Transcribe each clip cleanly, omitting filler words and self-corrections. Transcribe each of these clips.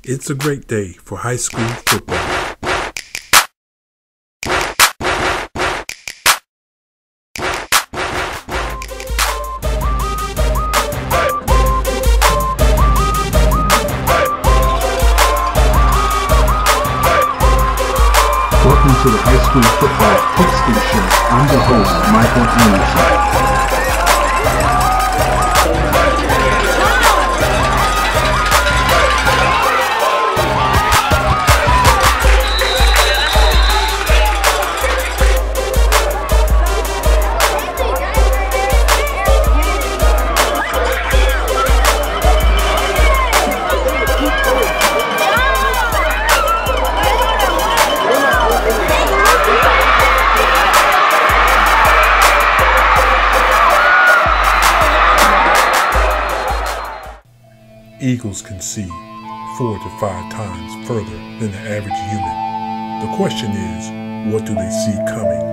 It's a great day for high school football. Welcome to the High School Football Pigskin Show. I'm the host, Michael Anderson. Eagles can see 4 to 5 times further than the average human. The question is, what do they see coming?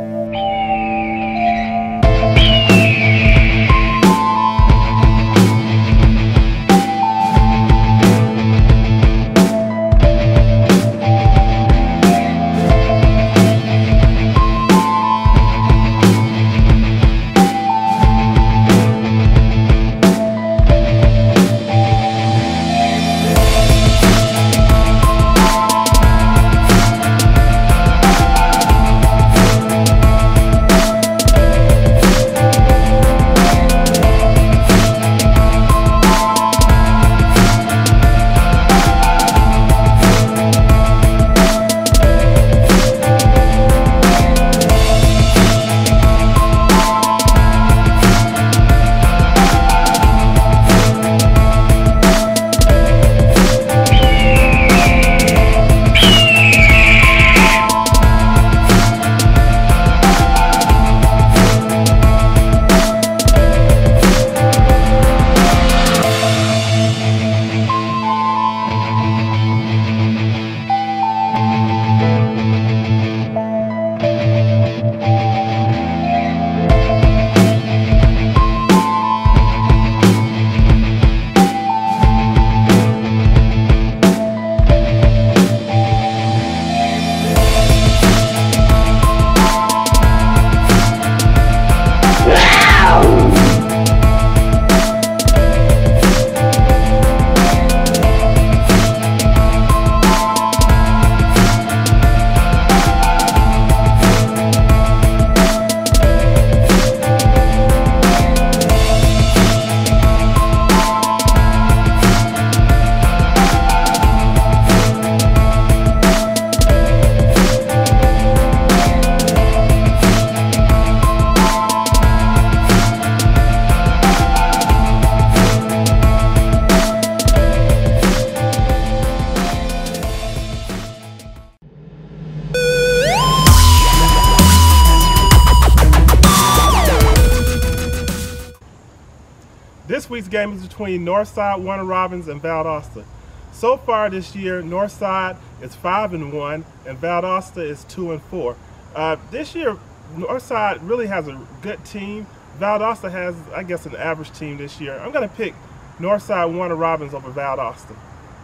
This week's game is between Northside, Warner Robins, and Valdosta. So far this year, Northside is 5-1 and Valdosta is 2-4. This year, Northside really has a good team. Valdosta has, I guess, an average team this year. I'm going to pick Northside, Warner Robins over Valdosta.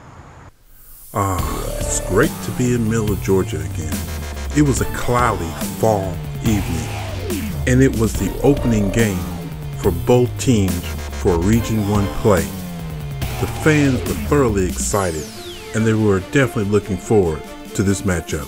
It's great to be in the middle of Georgia again. It was a cloudy fall evening, and it was the opening game for both teams for Region 1 play. The fans were thoroughly excited, and they were definitely looking forward to this matchup.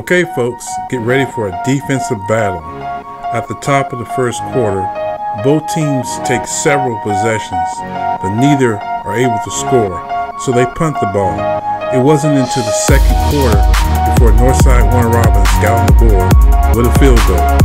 Okay folks, get ready for a defensive battle. At the top of the first quarter, both teams take several possessions, but neither are able to score, so they punt the ball. It wasn't until the second quarter before Northside Warner Robins got on the board with a field goal.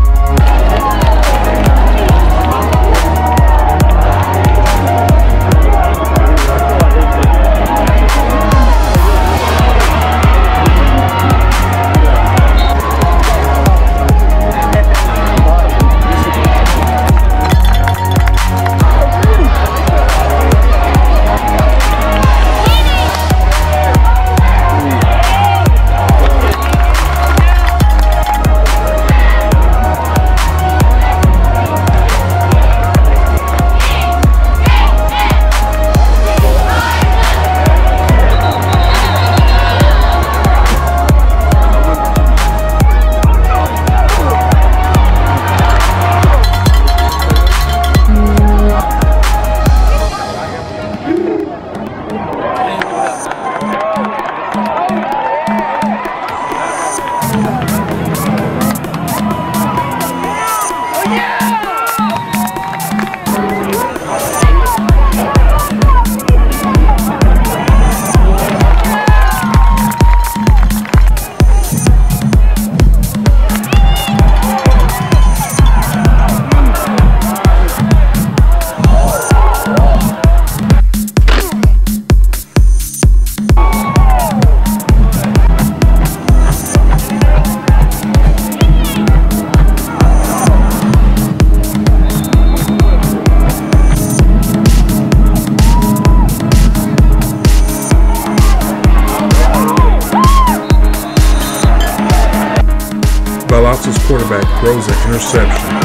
Valdosta's quarterback throws an interception.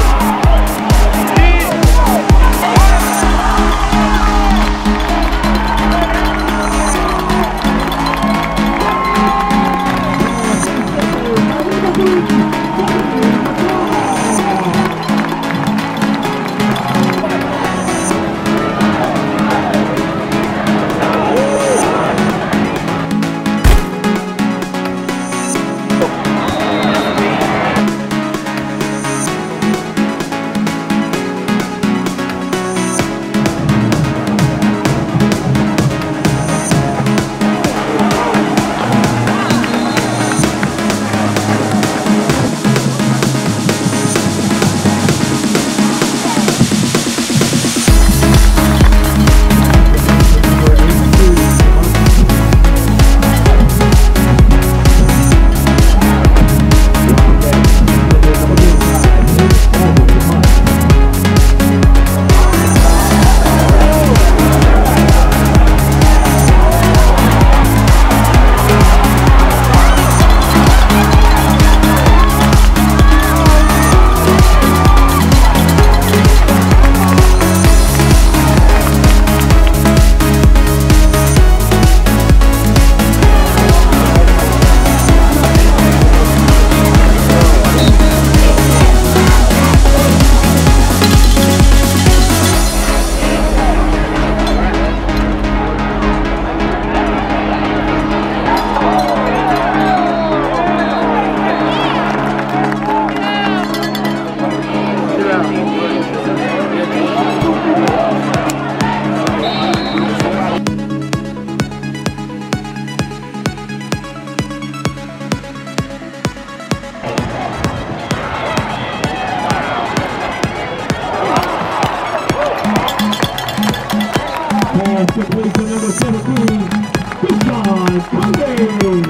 Complete to number 17, Pigskin.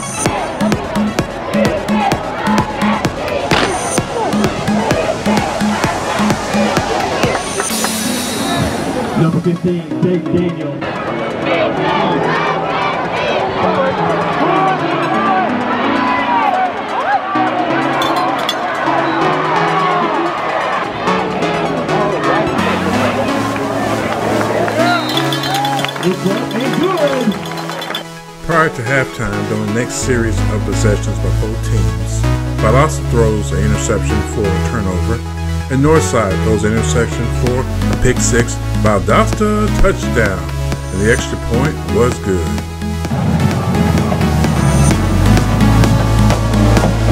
Number 15, Jake Daniel. Prior to halftime, during the next series of possessions by both teams, Valdosta throws an interception for a turnover, and Northside throws an interception for a pick six. Valdosta touchdown, and the extra point was good.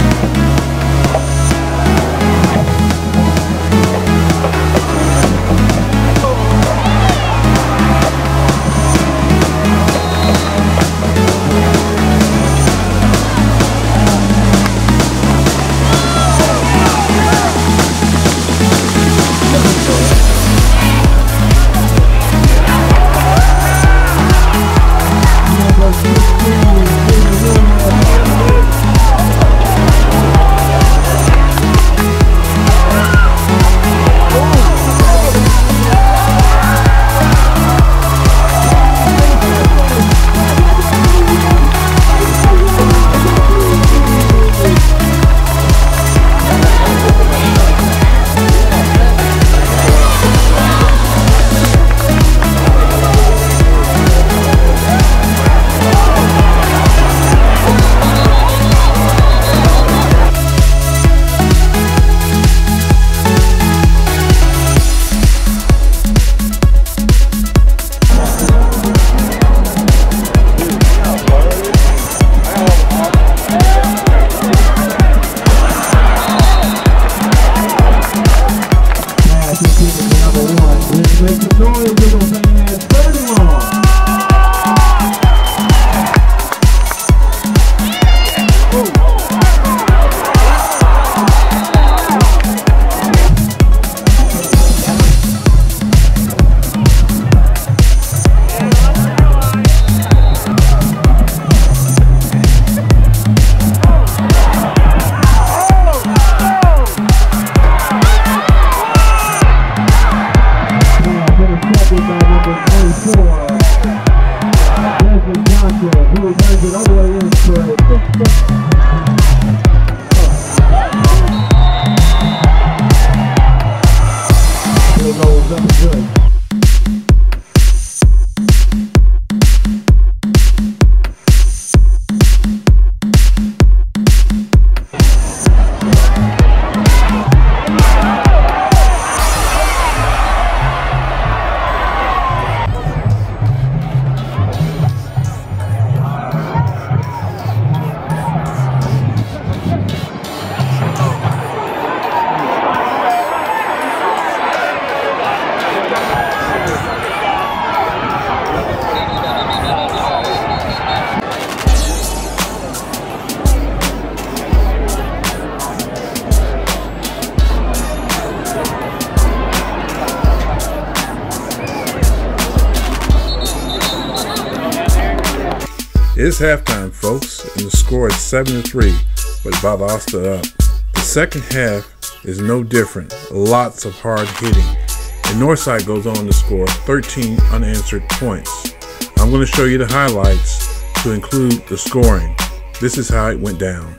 It's halftime, folks, and the score is 7-3, with Valdosta up. The second half is no different. Lots of hard hitting. And Northside goes on to score 13 unanswered points. I'm going to show you the highlights to include the scoring. This is how it went down.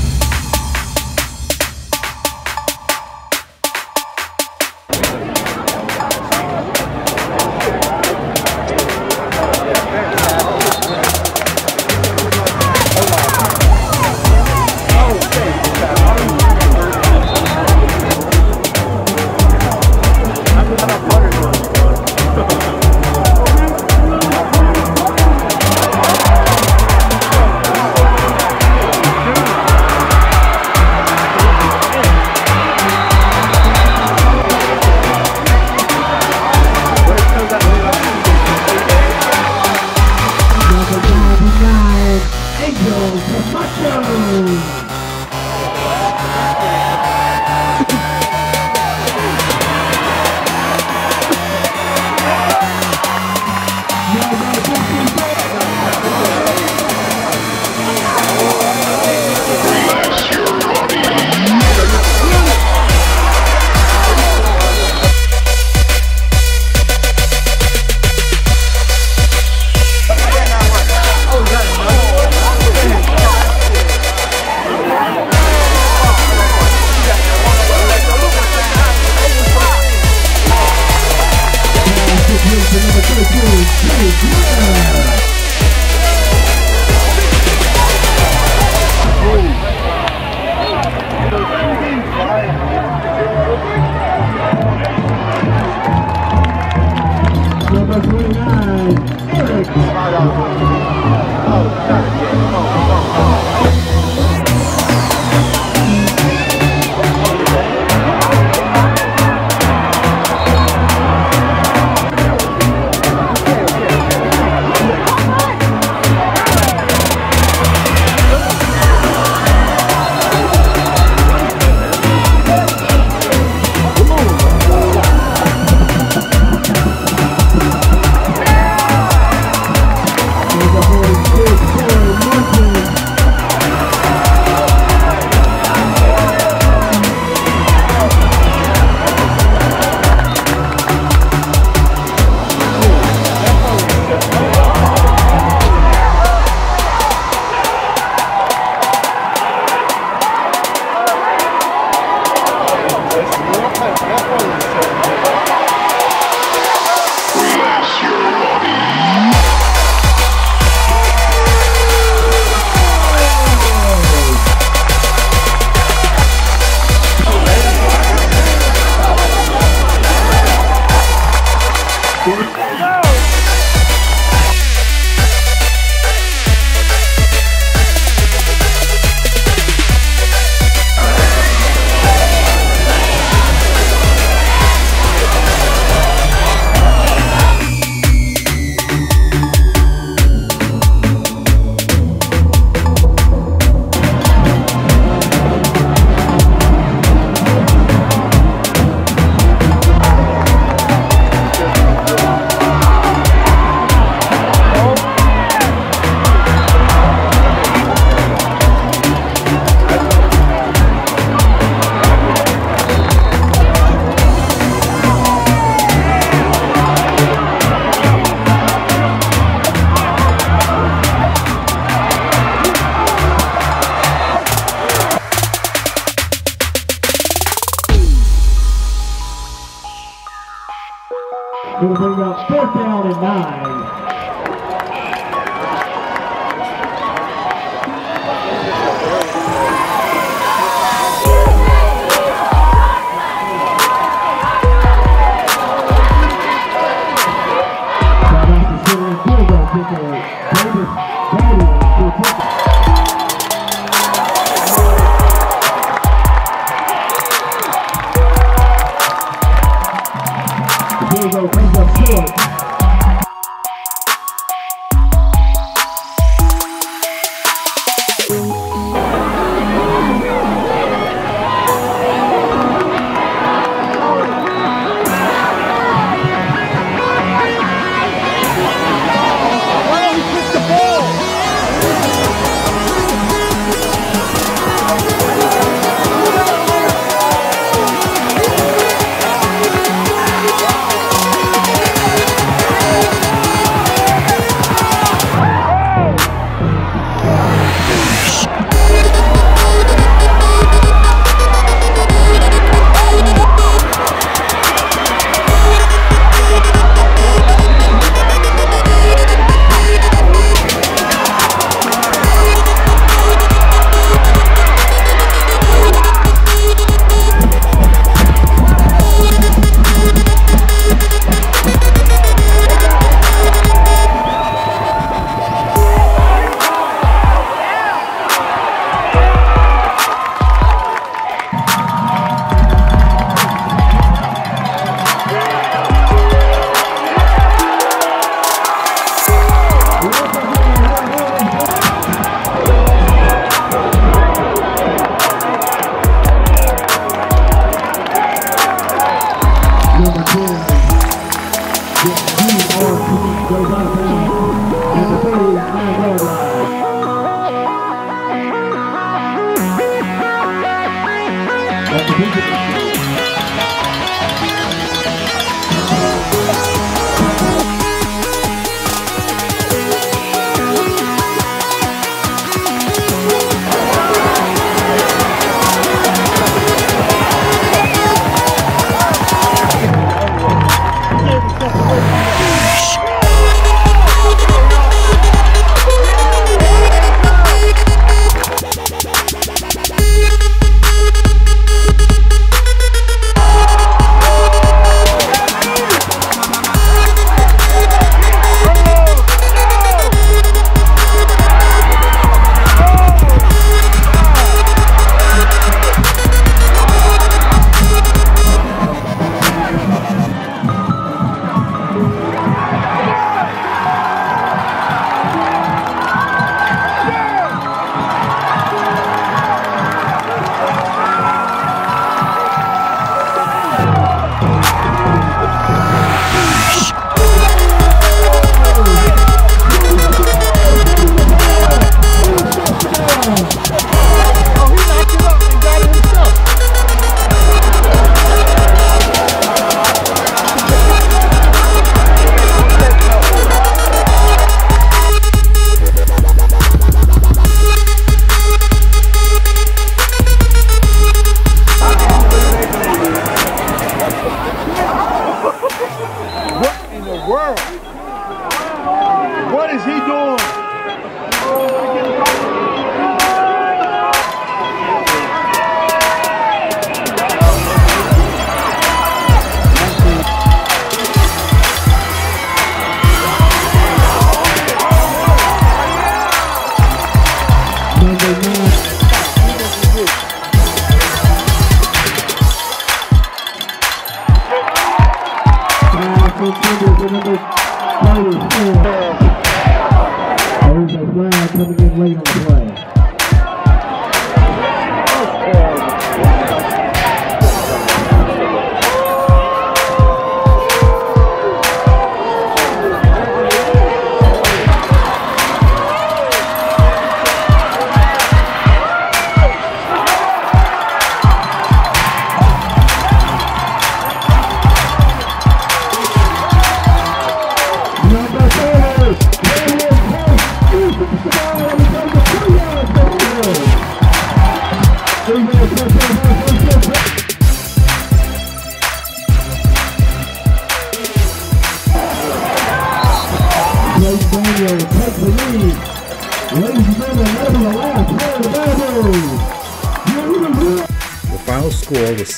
It'll bring up 4th down and 9. The final score was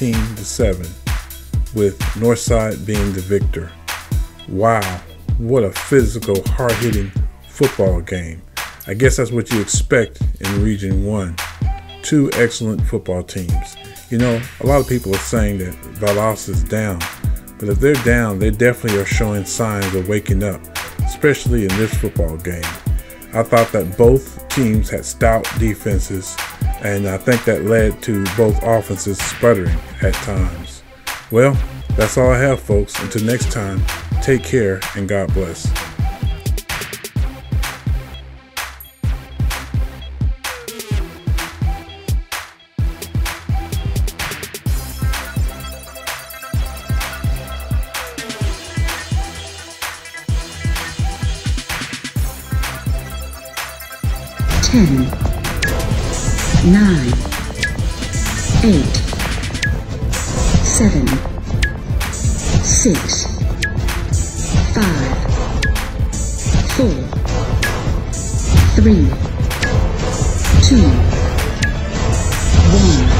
16-7, with Northside being the victor. Wow, what a physical, hard-hitting football game. I guess that's what you expect in Region 1. Two excellent football teams. You know, a lot of people are saying that Valdosta is down, but if they're down, they definitely are showing signs of waking up, especially in this football game. I thought that both teams had stout defenses, and I think that led to both offenses sputtering at times. Well, that's all I have, folks. Until next time, take care and God bless. Ten, 9, 8, 7, 6, 5, 4, 3, 2, 1.